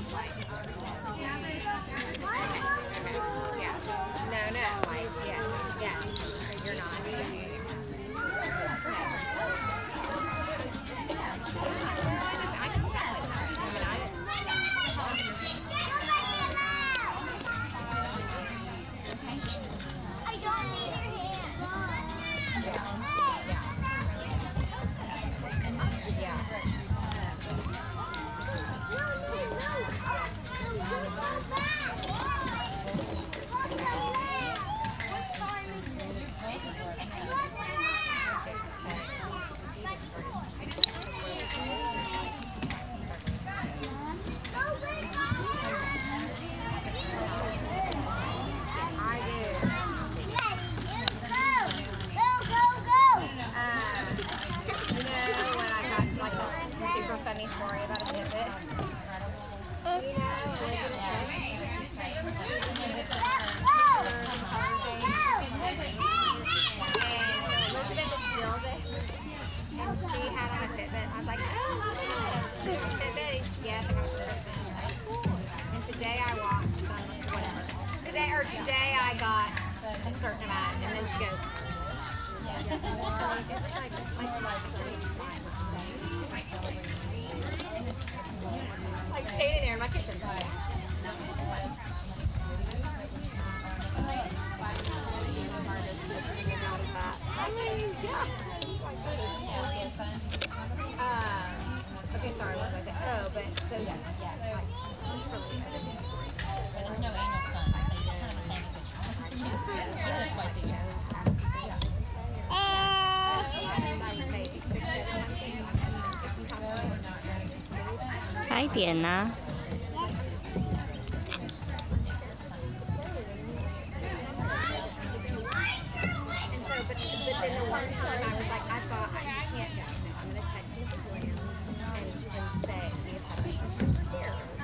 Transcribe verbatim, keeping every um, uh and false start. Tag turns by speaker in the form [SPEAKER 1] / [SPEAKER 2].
[SPEAKER 1] No, no, white. Yes, yes. You're not. Funny story about a visit. You know, Elizabeth is still there, and she had on a Fitbit. I was like, oh, Fitbit? Yes, I got a Fitbit. And today I walked some, whatever. Today, or today I got a certain amount, and then she goes, like standing there in my kitchen. Um, okay, sorry, what was I saying? Oh, but so yes, yeah, literally.
[SPEAKER 2] There's no annual fund, so you're kind of the same as what you you live twice a year.
[SPEAKER 3] 差一点呐、
[SPEAKER 1] And so, but, but then the one time I was like, I thought, I, you can't go. I'm going to text Missus Williams and, and say, see if I can here.